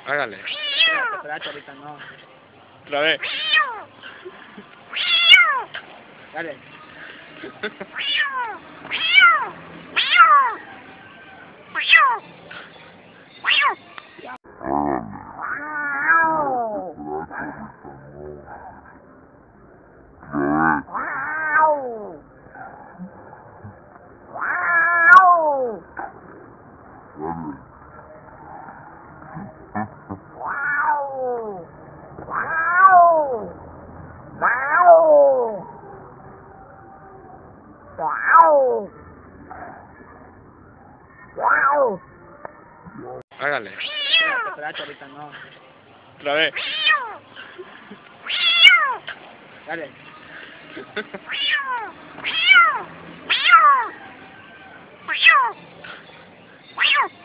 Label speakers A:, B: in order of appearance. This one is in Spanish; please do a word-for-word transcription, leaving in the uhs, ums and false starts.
A: Hágale.
B: Espérate, espérate, ahorita no.
A: Otra vez.
B: Dale.
A: Hágale.
B: Espérate, espérate, ahorita no.
A: Otra vez.
B: Dale.